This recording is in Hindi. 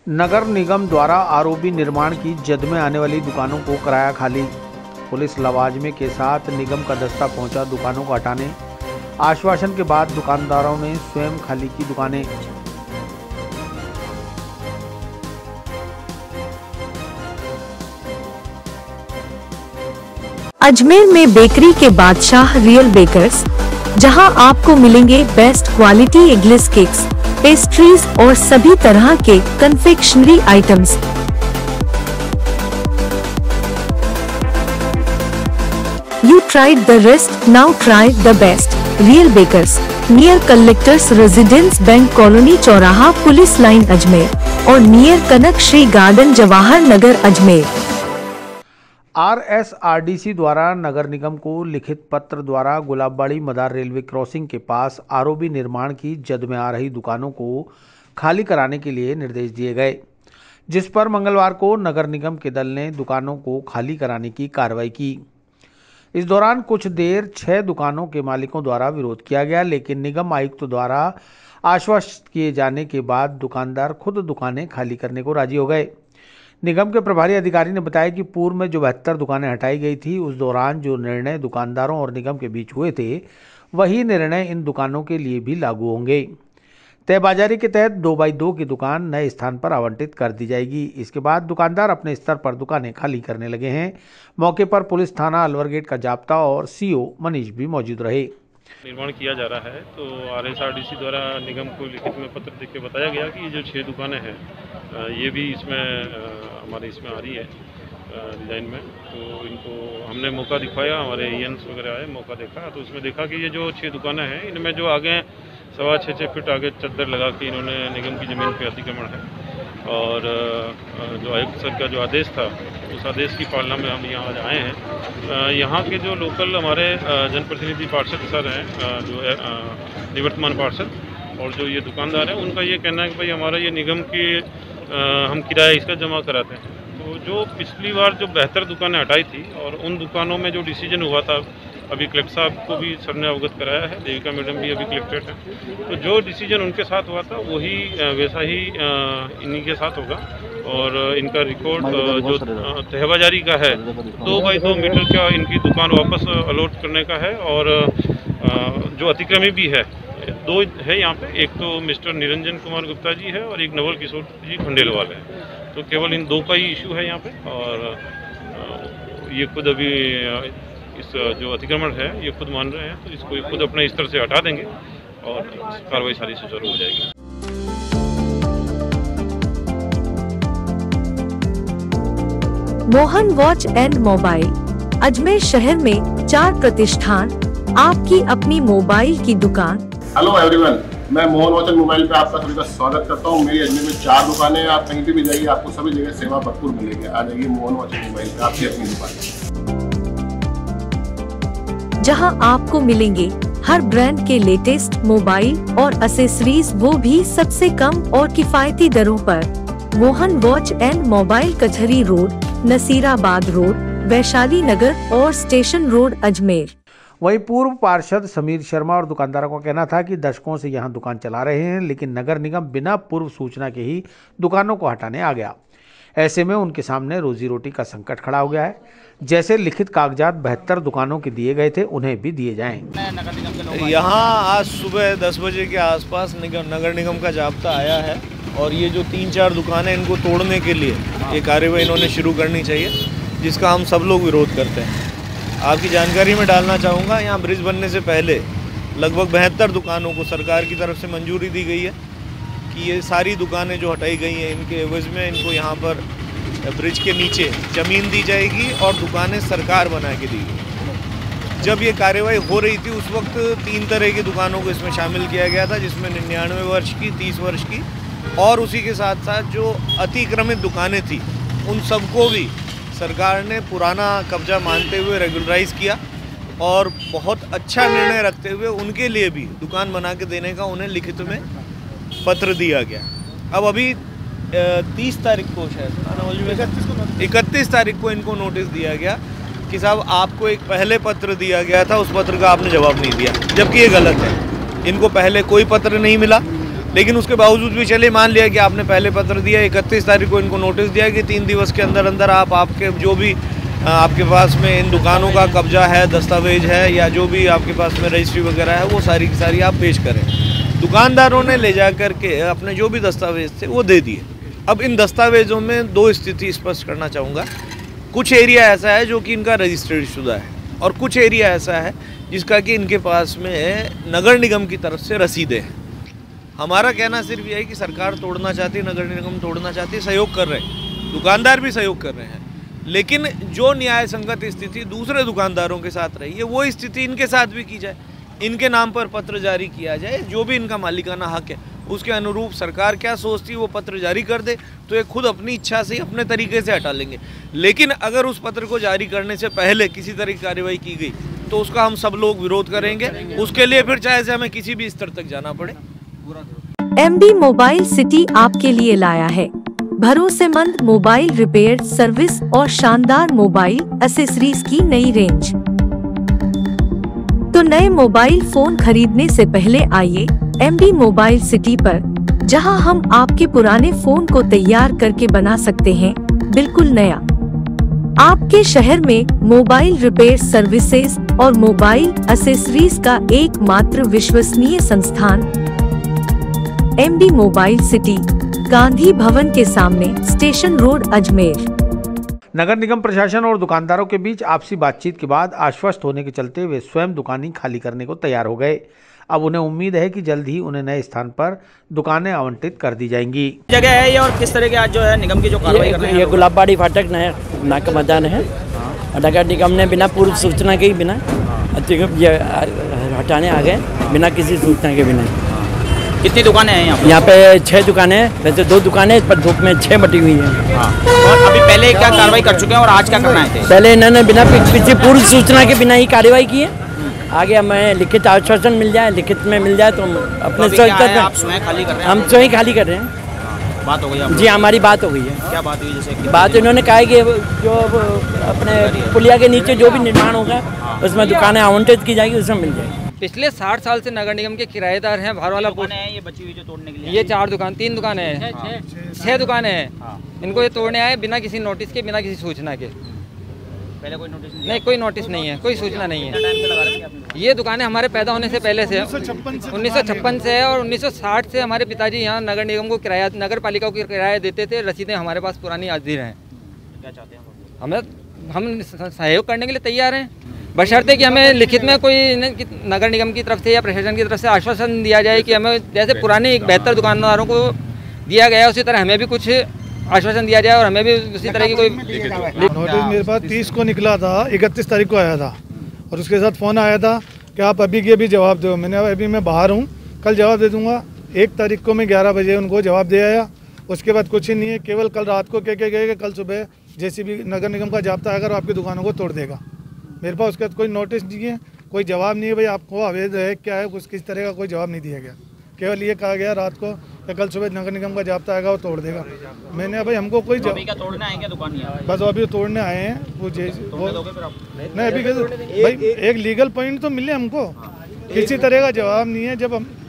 नगर निगम द्वारा आरओबी निर्माण की जद में आने वाली दुकानों को कराया खाली। पुलिस लवाजमे के साथ निगम का दस्ता पहुंचा दुकानों को हटाने। आश्वासन के बाद दुकानदारों ने स्वयं खाली की दुकानें। अजमेर में बेकरी के बादशाह रियल बेकर्स, जहां आपको मिलेंगे best quality eggless cakes, pastries और सभी तरह के confectionery items. You tried the rest, now try the best. Real Bakers, near Collectors Residence Bank Colony चौराहा पुलिस लाइन अजमेर और near Kanak Shri garden Jawahar Nagar Ajmer. RSRDC द्वारा नगर निगम को लिखित पत्र द्वारा गुलाबबाड़ी मदार रेलवे क्रॉसिंग के पास आरओबी निर्माण की जद में आ रही दुकानों को खाली कराने के लिए निर्देश दिए गए, जिस पर मंगलवार को नगर निगम के दल ने दुकानों को खाली कराने की कार्रवाई की। इस दौरान कुछ देर 6 दुकानों के मालिकों द्वारा विरोध किया गया, लेकिन निगम आयुक्त द्वारा आश्वस्त किए जाने के बाद दुकानदार खुद दुकानें खाली करने को राजी हो गए। निगम के प्रभारी अधिकारी ने बताया कि पूर्व में जो 72 दुकानें हटाई गई थी, उस दौरान जो निर्णय दुकानदारों और निगम के बीच हुए थे, वही निर्णय इन दुकानों के लिए भी लागू होंगे। तय बाजारी के तहत 2x2 की दुकान नए स्थान पर आवंटित कर दी जाएगी। इसके बाद दुकानदार अपने स्तर पर दुकानें खाली करने लगे हैं। मौके पर पुलिस थाना अलवर गेट का जाब्ता और सीओ मनीष भी मौजूद रहे। निर्माण किया जा रहा है तो आरएसआरडीसी द्वारा निगम को लिखित में पत्र देख के बताया गया कि ये जो 6 दुकानें हैं ये भी इसमें हमारे इसमें आ रही है डिज़ाइन में, तो इनको हमने मौका दिखाया, हमारे एएनएस वगैरह आए, मौका देखा तो उसमें देखा कि ये जो 6 दुकानें हैं इनमें जो आगे 6.25 फीट आगे चद्दर लगा के इन्होंने निगम की ज़मीन पे अतिक्रमण है और जो आयुक्त सर का जो आदेश था उस आदेश की पालना में हम यहाँ आज आए हैं। यहाँ के जो लोकल हमारे जनप्रतिनिधि पार्षद सर हैं, जो निवर्तमान पार्षद, और जो ये दुकानदार हैं, उनका ये कहना है कि भाई हमारा ये निगम की हम किराया इसका जमा कराते हैं। तो जो पिछली बार जो 72 दुकानें हटाई थी और उन दुकानों में जो डिसीजन हुआ था, अभी कलेक्टर साहब को भी सर ने अवगत कराया है, देविका मैडम भी अभी कलेक्टेड है, तो जो डिसीजन उनके साथ हुआ था वही वैसा ही इन्हीं के साथ होगा। और इनका रिकॉर्ड जो तहबाजारी का है 2x2 मीटर का इनकी दुकान वापस अलॉट करने का है और जो अतिक्रमी भी है 2 है यहाँ पे, एक तो मिस्टर निरंजन कुमार गुप्ता जी है और एक नवल किशोर जी खंडेलवाल है। तो केवल इन 2 का ही इशू है यहाँ पे और ये खुद अभी इस जो अतिक्रमण है ये खुद मान रहे हैं, तो इसको खुद अपने स्तर से हटा देंगे और कार्रवाई सारी सुचारू हो जाएगी। Mohan watch and mobile, Ajmer शहर में 4 प्रतिष्ठान, आपकी अपनी मोबाइल की दुकान। हेलो एवरीवन, मैं मोहन वॉच एंड मोबाइल पे आपका सभी का स्वागत करता हूँ। मेरी अजमेर में 4 दुकानें हैं, आप कहीं भी जाइए आपको सभी जगह सेवा भरपूर मिलेगी। आ जाइए मोहन वॉच एंड मोबाइल पे, आपकी अपनी दुकान, जहां आपको मिलेंगे हर ब्रांड के लेटेस्ट मोबाइल और एसेसरीज, वो भी सबसे कम और किफायती दरों पर। Mohan watch and mobile, Kachahri road, Nasirabad road, Vaishali Nagar और स्टेशन रोड, अजमेर। वहीं पूर्व पार्षद समीर शर्मा और दुकानदारों का कहना था कि दशकों से यहां दुकान चला रहे हैं, लेकिन नगर निगम बिना पूर्व सूचना के ही दुकानों को हटाने आ गया। ऐसे में उनके सामने रोजी रोटी का संकट खड़ा हो गया है। जैसे लिखित कागजात 72 दुकानों के दिए गए थे, उन्हें भी दिए जाएं। यहाँ आज सुबह 10 बजे के आसपास नगर निगम का जाब्ता आया है और ये जो 3-4 दुकानें इनको तोड़ने के लिए ये कार्यवाही इन्होंने शुरू करनी चाहिए, जिसका हम सब लोग विरोध करते हैं। आपकी जानकारी में डालना चाहूँगा, यहाँ ब्रिज बनने से पहले लगभग 72 दुकानों को सरकार की तरफ से मंजूरी दी गई है कि ये सारी दुकानें जो हटाई गई हैं इनके एवज में इनको यहाँ पर ब्रिज के नीचे ज़मीन दी जाएगी और दुकानें सरकार बना के दी गई। जब ये कार्रवाई हो रही थी उस वक्त 3 तरह की दुकानों को इसमें शामिल किया गया था, जिसमें 99 वर्ष की, 30 वर्ष की और उसी के साथ साथ जो अतिक्रमित दुकानें थी उन सबको भी सरकार ने पुराना कब्जा मानते हुए रेगुलराइज किया और बहुत अच्छा निर्णय रखते हुए उनके लिए भी दुकान बना के देने का उन्हें लिखित में पत्र दिया गया। अब अभी 30 तारीख को शायद 31 तारीख को इनको नोटिस दिया गया कि साहब आपको एक पहले पत्र दिया गया था, उस पत्र का आपने जवाब नहीं दिया, जबकि ये गलत है। इनको पहले कोई पत्र नहीं मिला लेकिन उसके बावजूद भी चले मान लिया कि आपने पहले पत्र दिया, 31 तारीख को इनको नोटिस दिया कि 3 दिवस के अंदर अंदर आप आपके जो भी आपके पास में इन दुकानों का कब्जा है, दस्तावेज है या जो भी आपके पास में रजिस्ट्री वगैरह है वो सारी की सारी आप पेश करें। दुकानदारों ने ले जा करके अपने जो भी दस्तावेज थे वो दे दिए। अब इन दस्तावेज़ों में 2 स्थिति स्पष्ट करना चाहूँगा। कुछ एरिया ऐसा है जो कि इनका रजिस्टर्ड शुदा है और कुछ एरिया ऐसा है जिसका कि इनके पास में नगर निगम की तरफ से रसीदें हैं। हमारा कहना सिर्फ यह है कि सरकार तोड़ना चाहती है, नगर निगम तोड़ना चाहती है, सहयोग कर रहे हैं, दुकानदार भी सहयोग कर रहे हैं, लेकिन जो न्याय संगत स्थिति दूसरे दुकानदारों के साथ रही है वो स्थिति इनके साथ भी की जाए। इनके नाम पर पत्र जारी किया जाए, जो भी इनका मालिकाना हक है उसके अनुरूप सरकार क्या सोचती है वो पत्र जारी कर दे, तो ये खुद अपनी इच्छा से अपने तरीके से हटा लेंगे। लेकिन अगर उस पत्र को जारी करने से पहले किसी तरह की कार्रवाई की गई तो उसका हम सब लोग विरोध करेंगे। उसके लिए फिर चाहे से हमें किसी भी स्तर तक जाना पड़े। MB मोबाइल सिटी आपके लिए लाया है भरोसेमंद मोबाइल रिपेयर सर्विस और शानदार मोबाइल एक्सेसरीज की नई रेंज। तो नए मोबाइल फोन खरीदने से पहले आइए MB मोबाइल सिटी पर, जहां हम आपके पुराने फोन को तैयार करके बना सकते हैं बिल्कुल नया। आपके शहर में मोबाइल रिपेयर सर्विसेज और मोबाइल एक्सेसरीज का एकमात्र विश्वसनीय संस्थान MB mobile city, Gandhi Bhavan के सामने, स्टेशन रोड, अजमेर। नगर निगम प्रशासन और दुकानदारों के बीच आपसी बातचीत के बाद आश्वस्त होने के चलते वे स्वयं दुकानें खाली करने को तैयार हो गए। अब उन्हें उम्मीद है कि जल्द ही उन्हें नए स्थान पर दुकानें आवंटित कर दी जाएंगी। जगह है ये, और किस तरह के आज जो है निगम की जो कार्रवाई कर रहे हैं? ये गुलाबबाड़ी फाटक नाका मैदान है। नगर निगम ने बिना पूर्व सूचना के ही बिना ये हटाने आ गए, बिना किसी सूचना के बिना। कितनी दुकानें हैं यहाँ पे 6 दुकानें हैं, वैसे 2 दुकानें पर धूप में 6 बटी हुई हैं। और अभी पहले क्या कार्रवाई कर चुके हैं और आज क्या करना है? पहले इन्होंने बिना किसी पूर्व सूचना के बिना ही कार्रवाई की है। आगे हमें लिखित आश्वासन मिल जाए, लिखित में मिल जाए तो अपने आप स्वयं खाली कर रहे हैं? हम स्वयं खाली कर रहे हैं। बात हो गई जी, हमारी बात हो गई है। क्या बात हुई? जैसे बात इन्होंने कहा है कि जो अपने पुलिया के नीचे जो भी निर्माण होगा उसमें दुकानें आवंटित की जाएगी, उसमें मिल जाएगी। पिछले 60 साल से नगर निगम के किराएदार हैं। भारवाला ये बची हुई जो तोड़ने के लिए, ये 3 दुकानें हैं, 6 दुकानें हैं। इनको ये तोड़ने आए बिना किसी नोटिस के, बिना किसी सूचना के। पहले कोई नोटिस नहीं, कोई नोटिस नहीं है, कोई सूचना नहीं है। ये दुकानें हमारे पैदा होने से पहले से 1956 से है और 1960 से हमारे पिताजी यहाँ नगर निगम को किराया, नगर पालिका को किराया देते थे। रसीदें हमारे पास पुरानी हाजिर हैं। क्या चाहते हैं हम सहयोग करने के लिए तैयार हैं, बशर्ते कि हमें लिखित में कोई नगर निगम की तरफ से या प्रशासन की तरफ से आश्वासन दिया जाए कि हमें जैसे पुराने 72 दुकानदारों को दिया गया उसी तरह हमें भी कुछ आश्वासन दिया जाए और हमें भी उसी तरह की कोई नोटिस। मेरे पास 30 को निकला था, 31 तारीख को आया था और उसके साथ फ़ोन आया था कि आप अभी के अभी जवाब दो। मैंने अभी मैं बाहर हूँ, कल जवाब दे दूँगा। 1 तारीख को मैं 11 बजे उनको जवाब दे आया। उसके बाद कुछ ही नहीं है, केवल कल रात को कह के गए कि कल सुबह जैसे भी नगर निगम का जाब्ता आएगा और आपकी दुकानों को तोड़ देगा। मेरे पास उसका कोई नोटिस नहीं है, कोई जवाब नहीं है भाई आपको अवैध है क्या है, कुछ किस तरह का कोई जवाब नहीं दिया गया। केवल ये कहा गया रात को कि कल सुबह नगर निगम का जाब्ता आएगा वो तोड़ देगा। मैंने भाई हमको कोई तोड़ने आए क्या दुकान? बस अभी तोड़ने आए हैं वो नहीं। अभी भाई एक लीगल पॉइंट तो मिले हमको, किसी तरह का जवाब नहीं है। जब हम